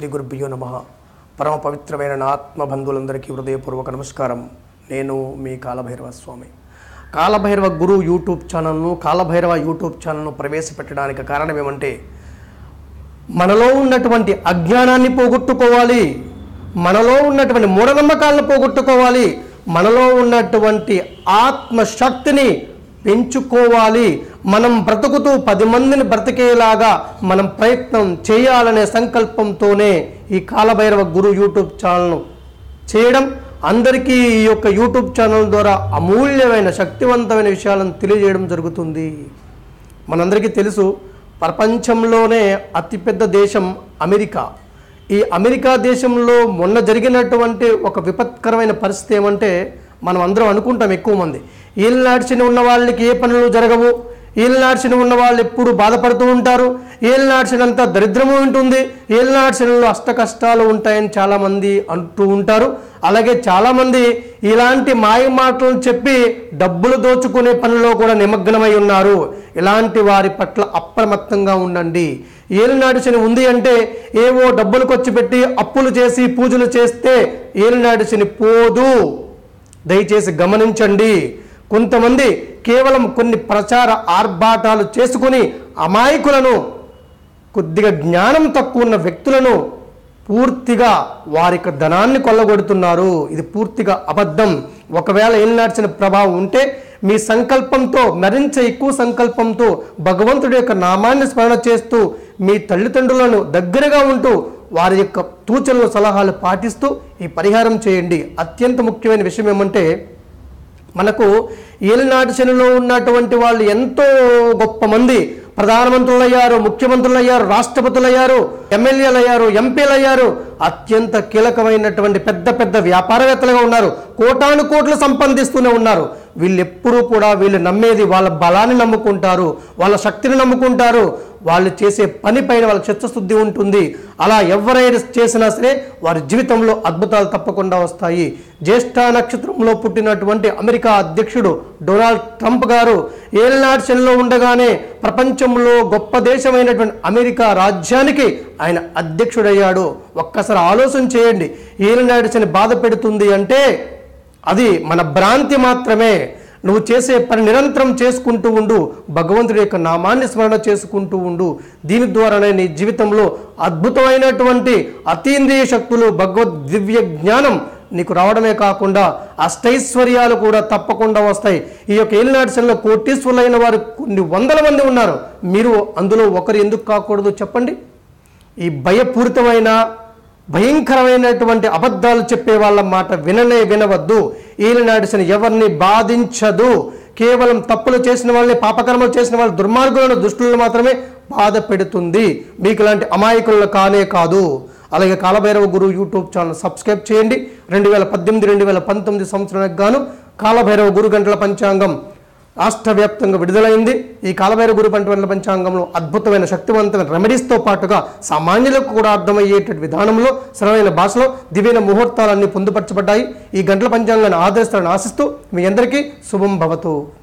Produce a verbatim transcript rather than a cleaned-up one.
శ్రీ గురుభ్యో నమః. పరమ పవిత్రమైన నా ఆత్మబంధువులందరికీ హృదయపూర్వక నమస్కారం. నేను మీ కాలభైరవ స్వామి. కాలభైరవ గురు యూట్యూబ్ ఛానల్ను కాలభైరవ యూట్యూబ్ ఛానల్ను ప్రవేశపెట్టడానికి కారణం ఏమంటే, మనలో ఉన్నటువంటి అజ్ఞానాన్ని పోగొట్టుకోవాలి, మనలో ఉన్నటువంటి మూఢనమ్మకాలను పోగొట్టుకోవాలి, మనలో ఉన్నటువంటి ఆత్మశక్తిని పెంచుకోవాలి, మనం బ్రతుకుతూ పది మందిని బ్రతికేలాగా మనం ప్రయత్నం చేయాలనే సంకల్పంతోనే ఈ కాలభైరవ గురు యూట్యూబ్ ఛానల్ను చేయడం, అందరికీ ఈ యొక్క యూట్యూబ్ ఛానల్ ద్వారా అమూల్యమైన శక్తివంతమైన విషయాలను తెలియజేయడం జరుగుతుంది. మనందరికీ తెలుసు, ప్రపంచంలోనే అతిపెద్ద దేశం అమెరికా. ఈ అమెరికా దేశంలో మొన్న జరిగినటువంటి ఒక విపత్కరమైన పరిస్థితి ఏమంటే, మనం అందరం అనుకుంటాం, ఎక్కువ మంది ఏలినాడ్చిని ఉన్న వాళ్ళకి ఏ పనులు జరగవు, ఏలినాడ్చిని ఉన్న వాళ్ళు ఎప్పుడు బాధపడుతూ ఉంటారు, ఏలినాడ్చినంతా దరిద్రము ఉంటుంది, ఏలినాడ్చిలో అష్ట కష్టాలు ఉంటాయని చాలామంది అంటూ ఉంటారు. అలాగే చాలామంది ఇలాంటి మాయ మాటలను చెప్పి డబ్బులు దోచుకునే పనిలో కూడా నిమగ్నమై ఉన్నారు. ఇలాంటి వారి పట్ల అప్రమత్తంగా ఉండండి. ఏలినాడ్చిని ఉంది అంటే ఏవో డబ్బులు ఖర్చు పెట్టి అప్పులు చేసి పూజలు చేస్తే ఏలినాడ్చిని పోదు. దయచేసి గమనించండి. కొంతమంది కేవలం కొన్ని ప్రచార ఆర్భాటాలు చేసుకుని అమాయకులను, కొద్దిగా జ్ఞానం తక్కువ ఉన్న వ్యక్తులను పూర్తిగా వారి యొక్క ధనాన్ని కొల్లగొడుతున్నారు. ఇది పూర్తిగా అబద్ధం. ఒకవేళ ఏలినాడ్చిన ప్రభావం ఉంటే మీ సంకల్పంతో, మరింత ఎక్కువ సంకల్పంతో భగవంతుడి యొక్క నామాన్ని స్మరణ చేస్తూ, మీ తల్లిదండ్రులను దగ్గరగా ఉంటూ వారి యొక్క సూచనలు సలహాలు పాటిస్తూ ఈ పరిహారం చేయండి. అత్యంత ముఖ్యమైన విషయం ఏమంటే, మనకు ఏలినాటి శనిలో ఉన్నటువంటి వాళ్ళు ఎంతో గొప్ప మంది ప్రధానమంత్రులు అయ్యారు, ముఖ్యమంత్రులు అయ్యారు, రాష్ట్రపతులు అయ్యారు, ఎమ్మెల్యేలు అయ్యారు, ఎంపీలు అయ్యారు, అత్యంత కీలకమైనటువంటి పెద్ద పెద్ద వ్యాపారవేత్తలుగా ఉన్నారు, కోటాను కోట్లు సంపాదిస్తూనే ఉన్నారు. వీళ్ళెప్పుడూ కూడా వీళ్ళు నమ్మేది వాళ్ళ బలాన్ని నమ్ముకుంటారు, వాళ్ళ శక్తిని నమ్ముకుంటారు, వాళ్ళు చేసే పని పైన వాళ్ళ చిత్తశుద్ధి ఉంటుంది. అలా ఎవరైనా చేసినా సరే వారి జీవితంలో అద్భుతాలు తప్పకుండా వస్తాయి. జ్యేష్ఠ నక్షత్రంలో పుట్టినటువంటి అమెరికా అధ్యక్షుడు డొనాల్డ్ ట్రంప్ గారు ఏలినాటి శనిలో ఉండగానే ప్రపంచంలో గొప్ప దేశమైనటువంటి అమెరికా రాజ్యానికి ఆయన అధ్యక్షుడయ్యాడు. ఒక్కసారి ఆలోచన చేయండి. ఏలినాటి శని బాధ పెడుతుంది అంటే అది మన భ్రాంతి మాత్రమే. నువ్వు చేసే పని నిరంతరం చేసుకుంటూ ఉండు, భగవంతుడి యొక్క నామాన్ని స్మరణ చేసుకుంటూ ఉండు. దీని ద్వారానే నీ జీవితంలో అద్భుతమైనటువంటి అతీంద్రియ శక్తులు, భగవద్ దివ్య జ్ఞానం నీకు రావడమే కాకుండా అష్టైశ్వర్యాలు కూడా తప్పకుండా వస్తాయి. ఈ యొక్క ఏలినాటి శనిలో కోటీశ్వరులైన వారు కొన్ని వందల మంది ఉన్నారు. మీరు అందులో ఒకరు ఎందుకు కాకూడదు చెప్పండి? ఈ భయపూరితమైన భయంకరమైనటువంటి అబద్ధాలు చెప్పే వాళ్ళ మాట విననే వినవద్దు. ఏలినాటి శని ఎవరిని బాధించదు. కేవలం తప్పులు చేసిన వాళ్ళని, పాపకర్మలు చేసిన వాళ్ళ దుర్మార్గులను, దుష్టులను మాత్రమే బాధ పెడుతుంది. మీకు ఇలాంటి అమాయకులను కానే కాదు. అలాగే Kalabhairava Guru YouTube channel subscribe చేయండి. రెండు వేల పద్దెనిమిది రెండు వేల పంతొమ్మిది సంవత్సరానికి గాను కాలభైరవ గురు గంటల పంచాంగం రాష్ట్ర వ్యాప్తంగా విడుదలైంది. ఈ కాలభైరవ గురు గంటల పంచాంగంలో అద్భుతమైన శక్తివంతమైన రెమెడీస్తో పాటుగా సామాన్యులకు కూడా అర్థమయ్యేటువంటి విధానంలో సరళమైన భాషలో దివ్యమైన ముహూర్తాలన్నీ పొందుపరచబడ్డాయి. ఈ గంటల పంచాంగాన్ని ఆదరిస్తారని ఆశిస్తూ మీ అందరికీ శుభం భవతు.